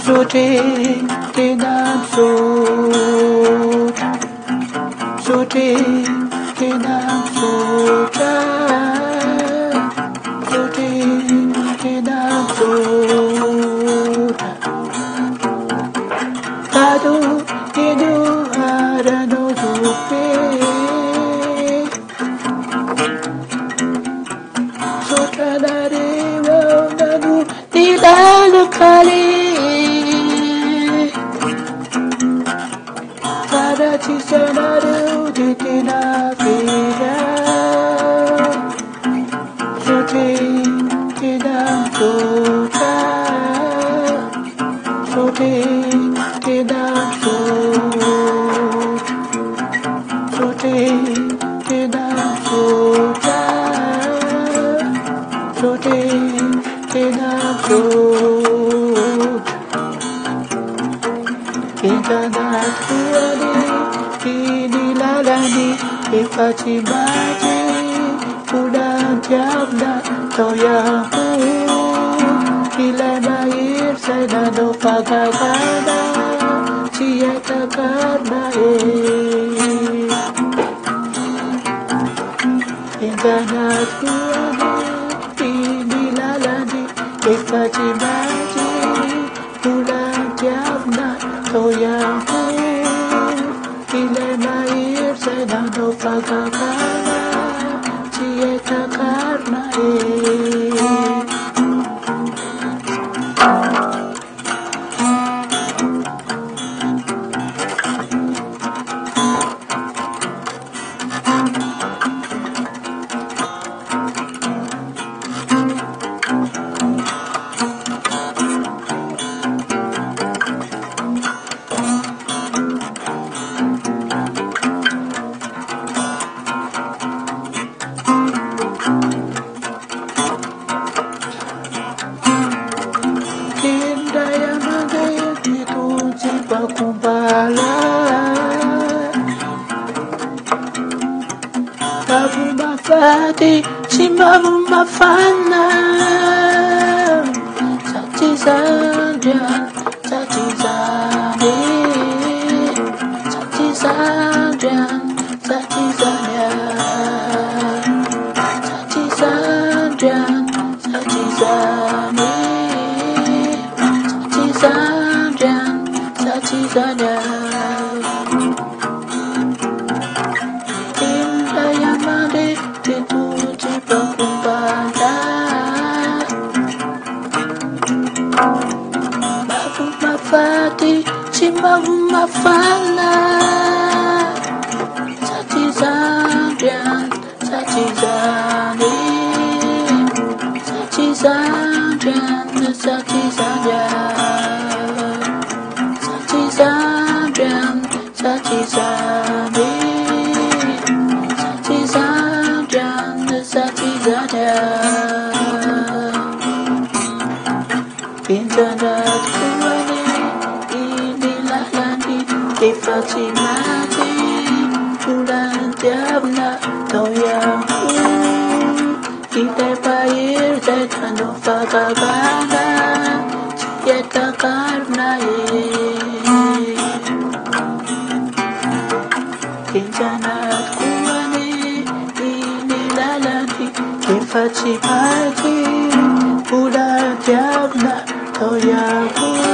Shooting in a suit, shooting in a suit, shooting in a suit. Kadu idu harano supe, sutradare wonanu dilalu kali. Tisanaru ditina vida, shooting tina suta, shooting tina suit, shooting tina suta, shooting tina suit. Internet ini lalani ifati baji udah tiada toyaku ilai bair saya do pagagada sieta karna internet ini lalani ifati baji udah tiada toyaku ilai bair saya do pagagada sieta karna kumbala babu mafati simabu mafana satizanja satizane satizanja satizanya satizanja satizane satizanja satizanya Inda yamade tituji pakumbala Babu mafati chimabu mafala Satizandrian satizani Satizandrian satizandrian Satizandrian satizani Satizandrian satizandrian Internet kuwani ini lalani ifati mati bulan tiapna toyaku kita bayar dan fagabana sieta karna Internet kuwani ini lalani ifati mati bulan tiapna toyaku